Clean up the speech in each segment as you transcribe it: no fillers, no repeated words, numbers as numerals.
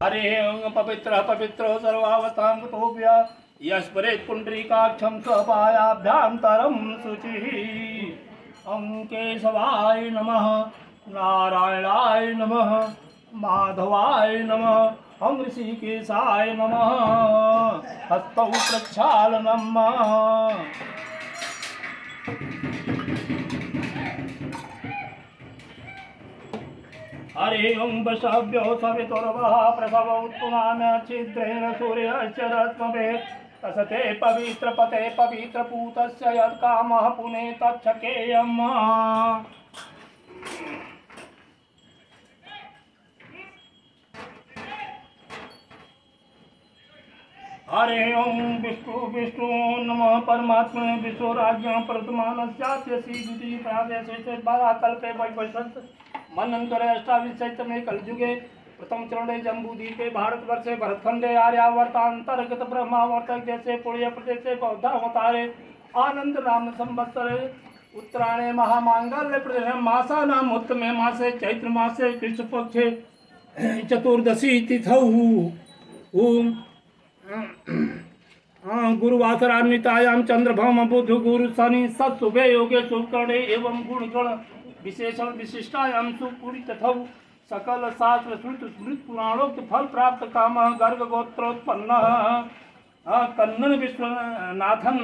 हरे पवित्र पवित्रो सर्वावतां कुतोऽप्य यस्परेत् पुण्डरीकाक्षं स्वपायाभ्यान्तरं शुचिः। केशवाय नमः, नारायणाय नमः, माधवाय नमः, ऋषिकेशाय नमः। हस्तौ प्रक्षालनम्। हरे ओं वशभ्यो सवितुर्वः प्रभवौ पुनान छिद्रेण सूर्यस्य रश्मभे तसते पवित्रपते पवित्रपूतस्य यत्कामः पुने तच्छकेयम्। हरे ओं विष्णु नमः परमात्मने विश्वराज्ञां प्रतमानस्यास्य श्रीगुति प्रादेशे बालाकल्पे वैवस्वत मनंतरे अष्टाविंशतमे कलयुगे प्रथम चरणे जम्बूद्वीपे भारतवर्षे भरतखंडे आर्यावर्तांतर्गत ब्रह्मावर्तक जैसे पुण्य प्रदेशे बौद्धावतारे आनंद नाम संवत्सरे उत्तरायणे महामांगल्य प्रदेश मासा नाम उत्तमे मासे चैत्र मासे कृष्ण पक्षे चतुर्दशी तिथौ गुरुवासरान्वितायां चंद्रभौम बुध गुरु शनि सत्सुभे योगे शुभकर्णे एवं गुणगण विशेषण विशिष्टायां सुपुरी तथौ सकल शास्त्र श्रुत स्मृत पुराणोक्त फल प्राप्त काम गर्ग गोत्रोत्पन्न कन्नन विश्वनाथन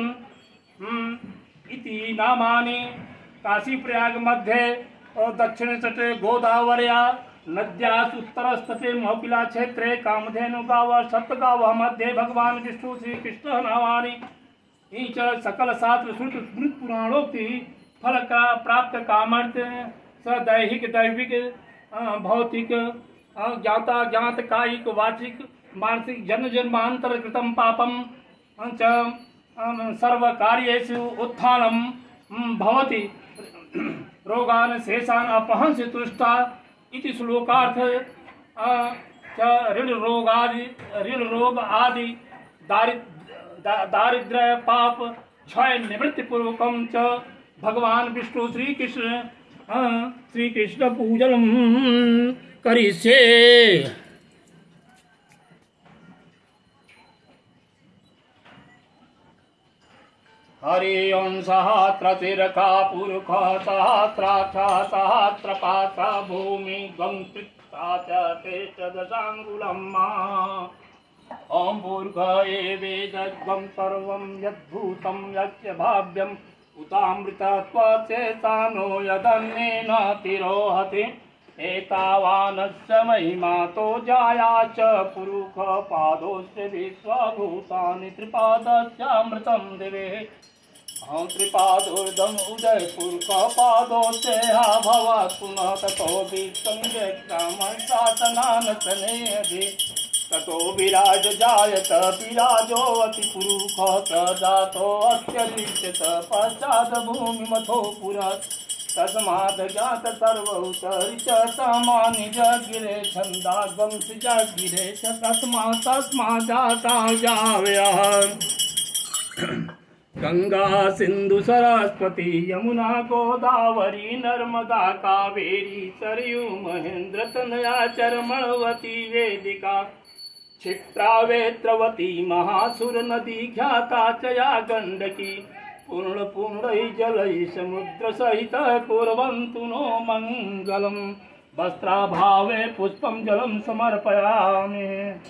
इति नामानि। काशी प्रयाग मध्ये और दक्षिण तटे गोदावर्या नद्यास उत्तरस्तटे महपिला क्षेत्रे कामधेनु गाव सप्तगाव मध्ये भगवान विष्णु श्री कृष्ण नामानि ईच सकल शास्त्र श्रुत स्मृत पुराणोक्ति फल का प्राप्त कामर्थ सदैहिक दैविक भौतिक ज्ञाता ज्ञात कायिक वाचिक मानसिक जन्म जन्मांतर कृतम पापम सर्व कार्येषु उत्थानं भवति रोगान शेषान अपहंस तुष्टा इति श्लोकार्थ ऋण रोग आदि दारिद्र्य पाप क्षय निवृत्ति पूर्वकम च भगवान विष्णु श्री कृष्ण पूजनम करिष्ये। हरि ओं सहस्रशिरखा पुरुष सहस्राक्षा सहस्रपाशा भूमि गं पृथा च तेष्टदशाङ्गुलम्। ओं भूर्ग एवेदद्वं सर्वं यद्भूतं यस्य भाव्यम् उतामृतत्वचेतानो यदन्नेन तिरोहति एतावानस्य महिमातो जाया च पुरुषपादोस्य विश्वभूतानि त्रिपादस्यामृतं दिवे। अहं त्रिपादोर्धम् उदय पुरुषपादोस्य भवत् पुनः ततो विसंज्ञामशासनानसनेऽधि ततो विराज जायत विराजोऽति पुरुषः स जातोऽस्य दृश्यत पश्चात् भूमिमथो पुरः तस्मात् ज्ञात सर्वौतरि च सामानि जगिरे छन्दागं जगिरे च तस्मात् जाता जाव्यः। गंगा सिंधु सरस्वती यमुना गोदावरी नर्मदा कावेरी सरयू महेंद्र तनया चरमणवती वेदिका क्षिप्रावेत्रवती महासुर नदी ख्याता च या गंडकी पूर्ण पूर्ण जलय समुद्र सहित कुर्वन्तु नो मंगलम। वस्त्राभावे पुष्पम जलम समर्पयामि।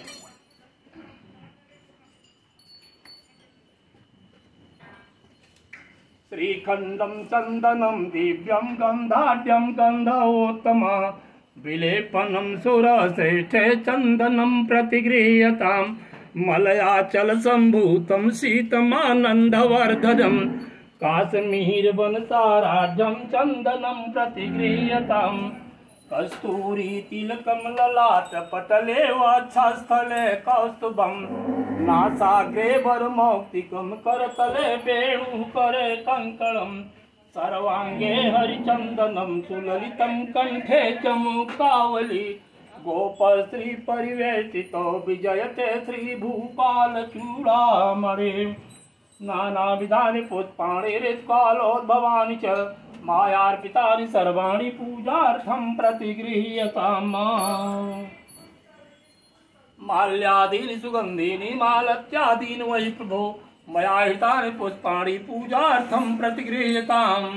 श्रीखंडम चंदनम दिव्यम गंधाढ्यम गंधोत्तमा विलेपनम सुरश्रेष्ठे चंदनम प्रतिगृह्यताम् मलयाचल संभूतम शीतमानंदवर्धनम काश्मीर वनसाराढ्यम चंदनम प्रतिगृह्यताम् कस्तूरी तिलकम ललाट पटले वक्षस्थले कौस्तुभम नासाग्रे वरमौक्तिकम करतले वेणुकरे कंकणम सर्वांगे हरिचंदनम सुललितम कंठे च मुक्तावली गोपर श्री परिवेष्टितो विजयते श्री भूपाल चूड़ामणि नाना विधानि पुष्पाणि ऋत्कालोद्भवानि च मायार्पितानि सर्वाणि पूजार्थं प्रतिगृह्यताम्। माल्यादीनि सुगंधीनि मालत्यादीनि वै प्रभो मया हितानि पुष्पाणि पूजार्थं प्रतिगृह्यताम्।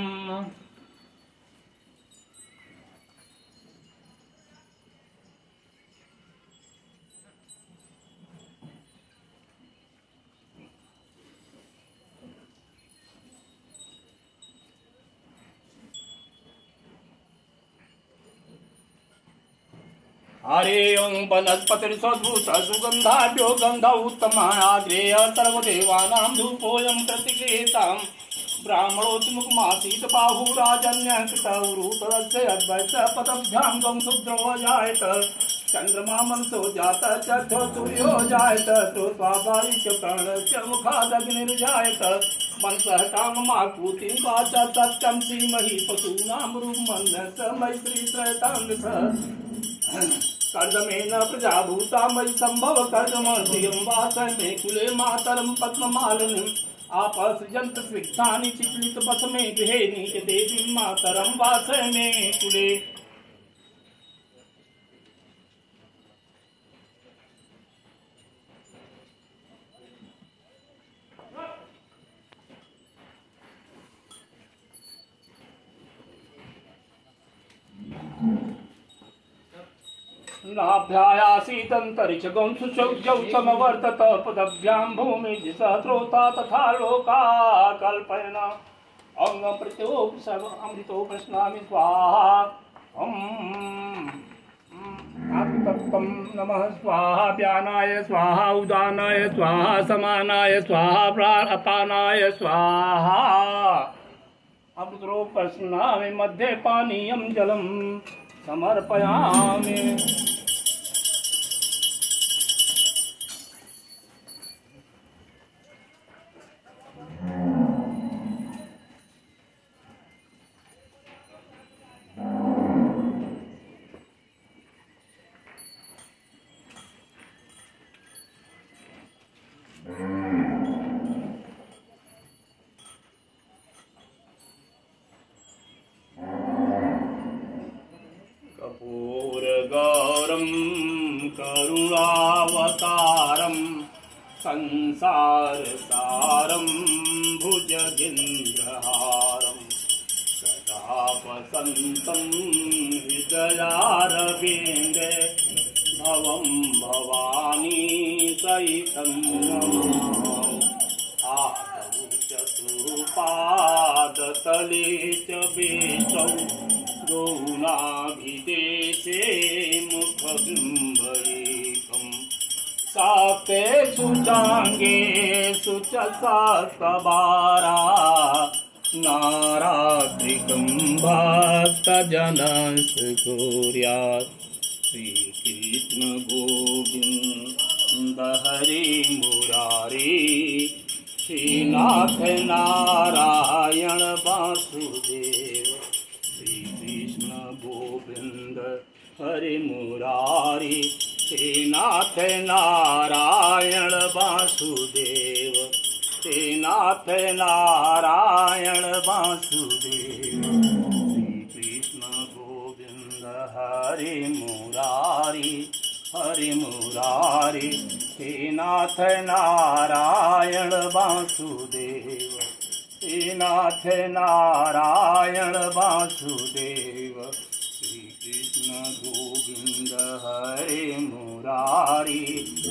हरे ओं वनस्पतिर्सद्भूत सुगंधाढ्यो गंध उत्तमाग्रेय सर्वदेवानां धूपोऽयं प्रतिगृहीताम्। ब्राह्मणोत्मुखमासीत् बाहुराजन्यकृतौरु तदस्य अद्वैस्य पदभ्यां गं शुद्रो जायत। चन्द्रमा मनसो जात चक्षो सूर्यो जायत तो स्वाभाविक च प्राणस्य मुखादग्निर्जायत। मनसः काममाकूतिं वाचा सत्यं श्रीमहि पशूनां रूपमन्यस्य मैत्री त्रयतान्वितः। कर्दमेन प्रजाभूता मयि संभव कर्दम श्रियं वासमे कुले मातरं पद्ममालिनीम् आपसृजन्त स्विग्धानि चिक्लित बसमे गृहे नीच देवीं मातरं वासमे कुले। नाभ्यायासीदन्तरिक्षगं सुसौज्यौ समवर्तत पदभ्यां भूमिर्जिसहस्रोता तथा लोका कल्पयन्। अंगप्रत्योप सर्वामृतो प्रश्नामि स्वाहा। तत्त्वं नमः स्वाहा। व्यानाय स्वाहा उदानाय स्वाहा समानाय स्वाहा प्राणापानाय स्वाहा। अमृतो प्रश्नामि मध्ये पानीयं जलं समर्पयामि। गौरं करुणावतारं संसारसारं भुजगेन्द्रहारं सदा वसन्तं हृदयारविन्दे भवं भवानी सहितं आदौ चतुष्पादतले च बेचौ गौनाभिदेशे मुखबिम्बैकम् साप्ते सुचाङ्गे सुचसास्तबारा नारात्रिकं भक्तजनस्कुर्यात्। श्रीकृष्ण गोविन्द हरे मुरारी श्रीनाथ नारायण वासुदेव। गोविंद हरे मुरारी श्रीनाथ नारायण वासुदेव। श्रीनाथ नारायण वासुदेव। श्री कृष्ण गोविंद हरे मुरारी श्रीनाथ नारायण वासुदेव। श्रीनाथ नारायण वासुदेव। श्री कृष्ण गोविंद हरे मुरारी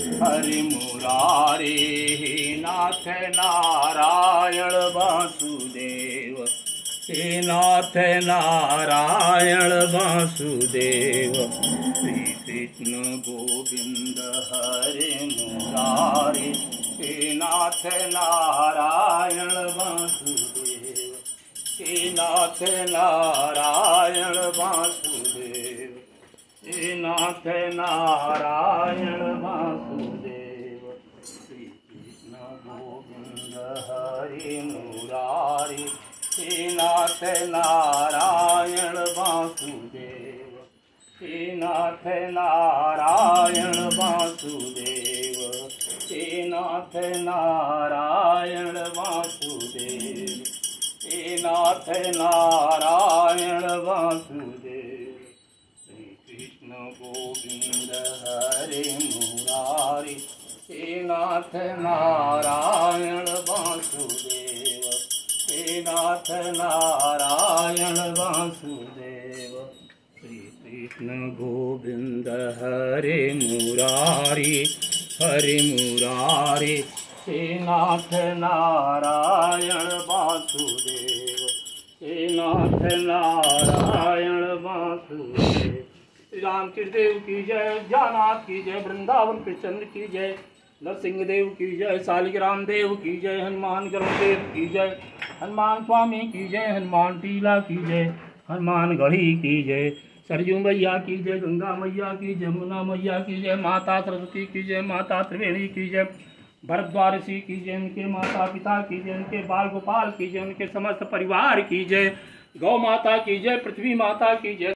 नाथ नारायण वासुदेव। श्रीनाथ नारायण वासुदेव। श्री कृष्ण गोविंद हरे मुरारी श्रीनाथ नारायण वासुदेव। श्रीनाथ नारायण वासुदेव। श्रीनाथ नारायण वासुदेव। श्री कृष्ण गोविंद हरे मुरारी श्रीनाथ नारायण वासुदेव। श्रीनाथ नारायण वासुदेव। श्रीनाथ नारायण वासुदेव। श्रीनाथ नारायण वासुदेव। श्री कृष्ण गोविंद हरे मुरारी मुरारी हे नाथ नारायण वासुदेव, हे नाथ नारायण वासुदेव। श्री कृष्ण गोविंद हरे मुरारी, हरे मुरारी हे नाथ नारायण वासुदेव, हे नाथ नारायण वासुदेव। श्री रामकृष्ण देव की जय, जानाथ की जय, वृंदावन कृष्ण की जय, नरसिंह देव की जय, शालिग्राम देव की जय, हनुमान देव की जय, हनुमान स्वामी की जय, हनुमान टीला की जय, हनुमान गढ़ी की जय, सरयू मैया की जय, गंगा मैया की जय, यमुना मैया की जय, माता सरस्वती की जय, माता त्रिवेणी की जय, भरद्वारसी की जय, उनके माता पिता की जय, उनके बाल गोपाल की जय, उनके समस्त परिवार की जय, गौ माता की जय, पृथ्वी माता की जय।